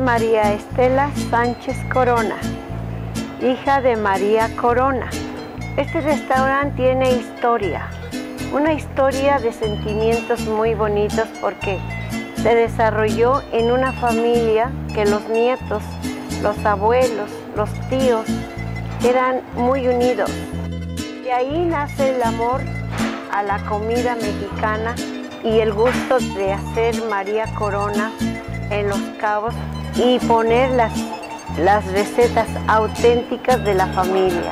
María Estela Sánchez Corona, hija de María Corona. Este restaurante tiene historia, una historia de sentimientos muy bonitos porque se desarrolló en una familia que los nietos, los abuelos, los tíos eran muy unidos. De ahí nace el amor a la comida mexicana y el gusto de hacer María Corona en Los Cabos y poner las recetas auténticas de la familia.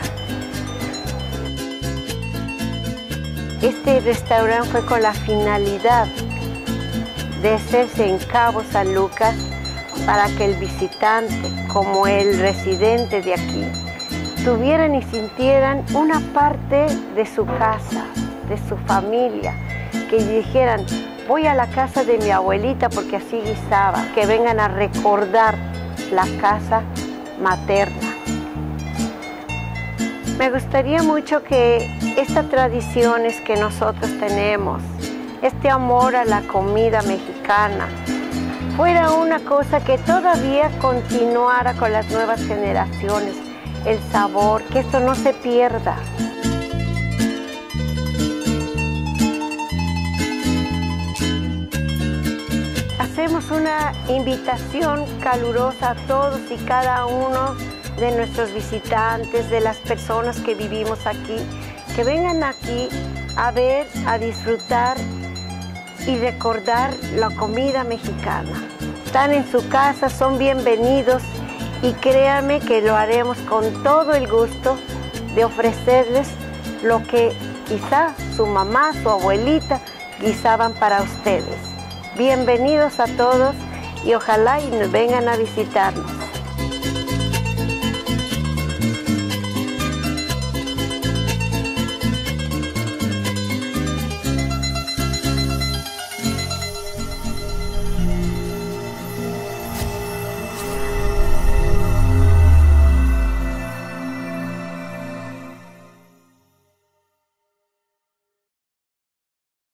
Este restaurante fue con la finalidad de hacerse en Cabo San Lucas para que el visitante, como el residente de aquí, tuvieran y sintieran una parte de su casa, de su familia, que dijeran, voy a la casa de mi abuelita porque así guisaba, que vengan a recordar la casa materna. Me gustaría mucho que estas tradiciones que nosotros tenemos, este amor a la comida mexicana, fuera una cosa que todavía continuara con las nuevas generaciones, el sabor, que esto no se pierda. Hacemos una invitación calurosa a todos y cada uno de nuestros visitantes, de las personas que vivimos aquí, que vengan aquí a ver, a disfrutar y recordar la comida mexicana. Están en su casa, son bienvenidos y créanme que lo haremos con todo el gusto de ofrecerles lo que quizá su mamá, su abuelita guisaban para ustedes. Bienvenidos a todos y ojalá y nos vengan a visitarnos.